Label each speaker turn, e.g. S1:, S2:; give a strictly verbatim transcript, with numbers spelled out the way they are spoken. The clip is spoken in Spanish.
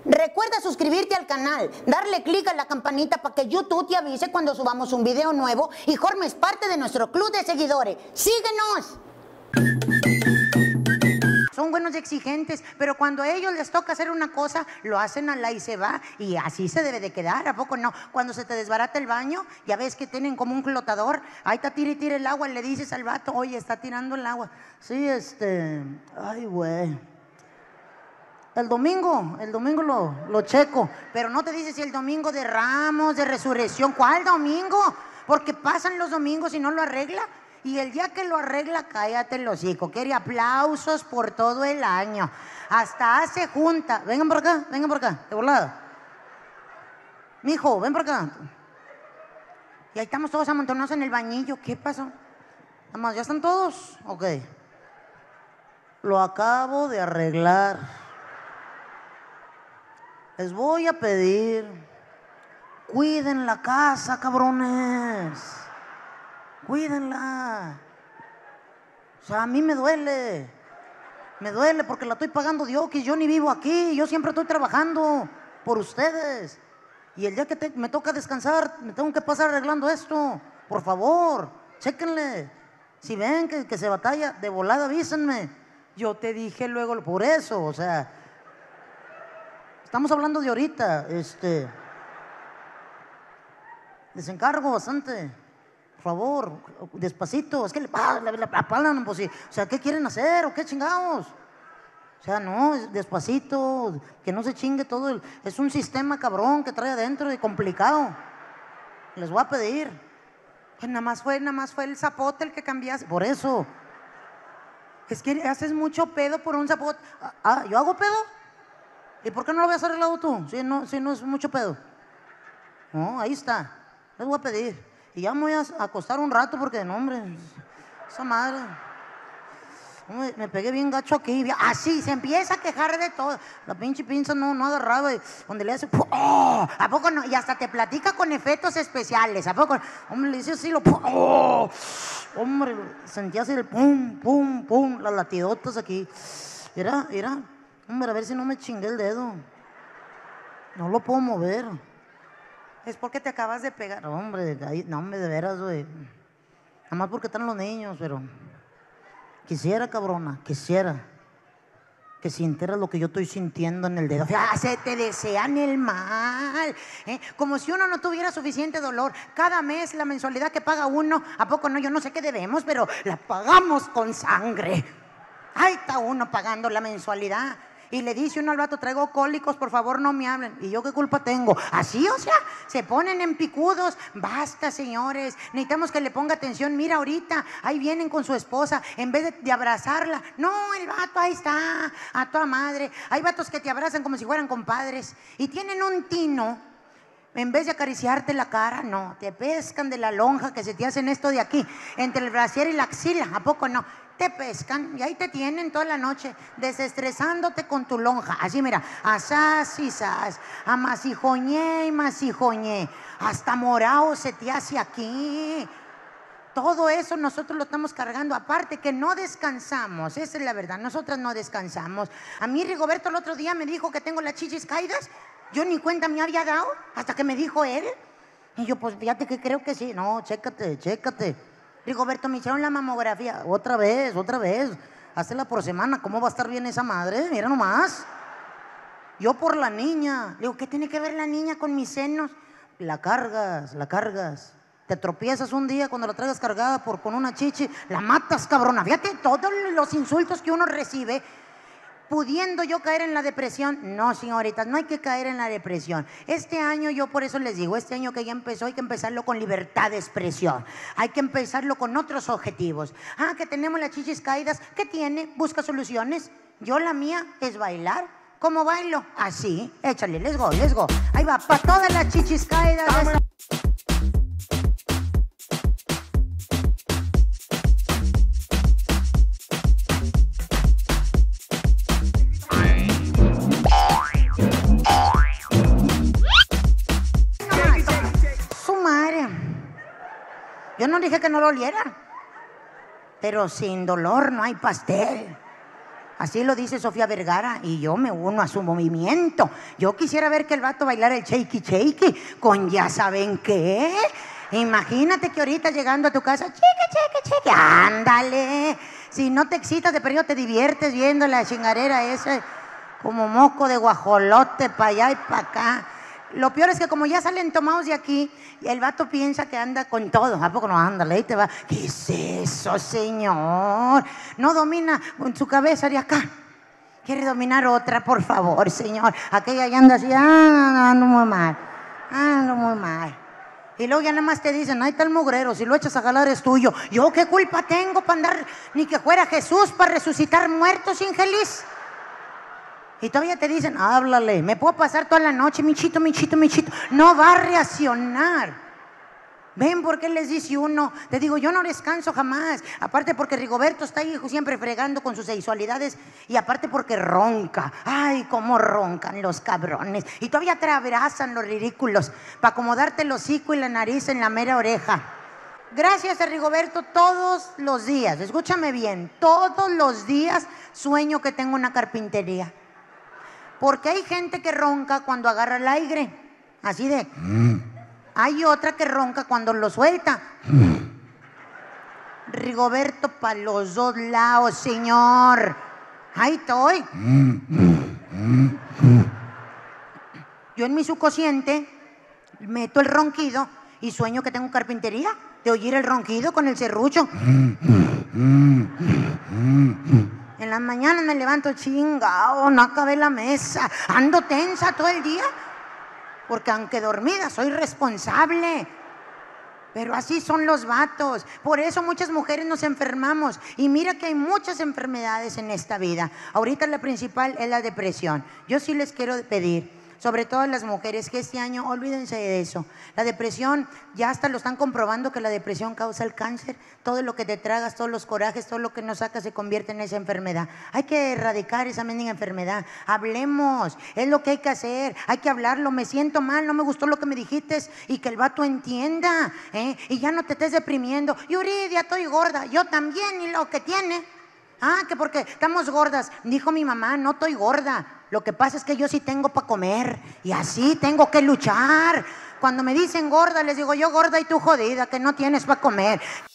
S1: Recuerda suscribirte al canal, darle clic a la campanita para que YouTube te avise cuando subamos un video nuevo y formes parte de nuestro club de seguidores. ¡Síguenos! Son buenos y exigentes, pero cuando a ellos les toca hacer una cosa, lo hacen a la y se va, y así se debe de quedar, ¿a poco no? Cuando se te desbarata el baño, ya ves que tienen como un flotador, ahí está, tira y tira el agua, le dices al vato, oye, está tirando el agua. Sí, este, ay, güey. El domingo, el domingo lo, lo checo, pero no te dices si el domingo de Ramos, de Resurrección, ¿cuál domingo? Porque pasan los domingos y no lo arregla. Y el día que lo arregla, cállate el hocico. Quiere aplausos por todo el año. Hasta hace junta. Vengan por acá, vengan por acá, de volada. Mijo, ven por acá. Y ahí estamos todos amontonados en el bañillo. ¿Qué pasó? Además, ¿ya están todos? Ok. Lo acabo de arreglar. Les voy a pedir, cuiden la casa, cabrones. Cuídenla. O sea, a mí me duele. Me duele porque la estoy pagando Dios, que yo ni vivo aquí. Yo siempre estoy trabajando por ustedes. Y el día que te, me toca descansar, me tengo que pasar arreglando esto. Por favor, chéquenle. Si ven que, que se batalla, de volada avísenme. Yo te dije luego por eso, o sea. Estamos hablando de ahorita. Este. Les encargo bastante. Por favor, despacito, es que le apalan, pues sí. O sea, ¿qué quieren hacer o qué chingados? O sea, no, despacito, que no se chingue todo. El, es un sistema cabrón que trae adentro y complicado. Les voy a pedir. Que nada más fue, nada más fue el zapote el que cambiaste. Por eso. Es que haces mucho pedo por un zapote. Ah, ¿yo hago pedo? ¿Y por qué no lo habías arreglado tú? Si no, si no es mucho pedo. No, ahí está. Les voy a pedir. Y ya me voy a acostar un rato porque, no, hombre, esa madre. Hombre, me pegué bien gacho aquí. Así, se empieza a quejar de todo. La pinche pinza no, no agarraba. Y donde le hace, ¡oh! ¿A poco no? Y hasta te platica con efectos especiales. ¿A poco? Hombre, le dice así, lo, ¡oh! Hombre, sentía así el pum, pum, pum, las latidotas aquí. Mira, mira. Hombre, a ver si no me chingué el dedo. No lo puedo mover. Es porque te acabas de pegar. No, hombre, no, hombre, de veras, güey. Nada más porque están los niños, pero quisiera, cabrona, quisiera que sintieras lo que yo estoy sintiendo en el dedo. ¡Ah, se te desean el mal! ¿Eh? Como si uno no tuviera suficiente dolor. Cada mes la mensualidad que paga uno, ¿a poco no? Yo no sé qué debemos, pero la pagamos con sangre. Ahí está uno pagando la mensualidad. Y le dice uno al vato, traigo cólicos, por favor no me hablen. ¿Y yo qué culpa tengo? Así, o sea, se ponen en picudos. Basta, señores, necesitamos que le ponga atención. Mira ahorita, ahí vienen con su esposa, en vez de, de abrazarla. No, el vato ahí está, a toda madre. Hay vatos que te abrazan como si fueran compadres. Y tienen un tino, en vez de acariciarte la cara, no, te pescan de la lonja que se te hacen esto de aquí, entre el brasier y la axila. ¿A poco no? Te pescan y ahí te tienen toda la noche desestresándote con tu lonja. Así mira, asás y sas, amasijoñé y masijoñé, hasta morado se te hace aquí. Todo eso nosotros lo estamos cargando. Aparte que no descansamos, esa es la verdad, nosotras no descansamos. A mí Rigoberto el otro día me dijo que tengo las chichis caídas. Yo ni cuenta me había dado hasta que me dijo él. Y yo, pues fíjate que creo que sí. No, chécate, chécate. Rigoberto, me hicieron la mamografía. Otra vez, otra vez. Hazla por semana. ¿Cómo va a estar bien esa madre? Mira nomás. Yo por la niña. Le digo, ¿qué tiene que ver la niña con mis senos? La cargas, la cargas. Te tropiezas un día cuando la traigas cargada por, con una chichi. La matas, cabrona. Fíjate todos los insultos que uno recibe. Pudiendo yo caer en la depresión. No, señoritas, no hay que caer en la depresión. Este año, yo por eso les digo, este año que ya empezó, hay que empezarlo con libertad de expresión. Hay que empezarlo con otros objetivos. Ah, que tenemos las chichis caídas. ¿Qué tiene? Busca soluciones. Yo la mía es bailar. ¿Cómo bailo? Así. Échale, let's go, let's go. Ahí va, para todas las chichis caídas. Yo no dije que no lo oliera, pero sin dolor no hay pastel. Así lo dice Sofía Vergara y yo me uno a su movimiento. Yo quisiera ver que el vato bailara el shakey shakey con ya saben qué. Imagínate que ahorita llegando a tu casa, chique, chique, chique, ándale. Si no te excitas, de periodo te diviertes viendo la chingarera esa como moco de guajolote para allá y para acá. Lo peor es que como ya salen tomados de aquí, el vato piensa que anda con todo. ¿A poco no? Ándale, ahí te va. ¿Qué es eso, señor? No domina en su cabeza de acá. Quiere dominar otra, por favor, señor. Aquella ya anda así, ah, ando muy mal, ando muy mal. Y luego ya nada más te dicen, ahí está el mugrero, si lo echas a jalar es tuyo. ¿Yo qué culpa tengo para andar, ni que fuera Jesús para resucitar muertos, infeliz? Y todavía te dicen, háblale, me puedo pasar toda la noche, michito, michito, michito. No va a reaccionar. ¿Ven por qué les dice uno? Te digo, yo no descanso jamás. Aparte porque Rigoberto está ahí siempre fregando con sus sexualidades. Y aparte porque ronca. Ay, cómo roncan los cabrones. Y todavía te abrazan los ridículos para acomodarte el hocico y la nariz en la mera oreja. Gracias a Rigoberto todos los días, escúchame bien, todos los días sueño que tengo una carpintería. Porque hay gente que ronca cuando agarra el aire, así de... Hay otra que ronca cuando lo suelta. Rigoberto para los dos lados, señor. Ahí estoy. Yo en mi subconsciente meto el ronquido y sueño que tengo carpintería. De oír el ronquido con el serrucho. En las mañanas me levanto chingao, no acabé la mesa. Ando tensa todo el día. Porque aunque dormida soy responsable. Pero así son los vatos. Por eso muchas mujeres nos enfermamos. Y mira que hay muchas enfermedades en esta vida. Ahorita la principal es la depresión. Yo sí les quiero pedir, sobre todo a las mujeres, que este año olvídense de eso. La depresión, ya hasta lo están comprobando que la depresión causa el cáncer. Todo lo que te tragas, todos los corajes, todo lo que no sacas se convierte en esa enfermedad. Hay que erradicar esa mendiga enfermedad. Hablemos, es lo que hay que hacer. Hay que hablarlo. Me siento mal, no me gustó lo que me dijiste, y que el vato entienda, ¿eh? Y ya no te estés deprimiendo. Yuridia, estoy gorda. Yo también, y lo que tiene. Ah, que porque estamos gordas. Dijo mi mamá, no estoy gorda. Lo que pasa es que yo sí tengo para comer y así tengo que luchar. Cuando me dicen gorda, les digo yo gorda y tú jodida, que no tienes para comer.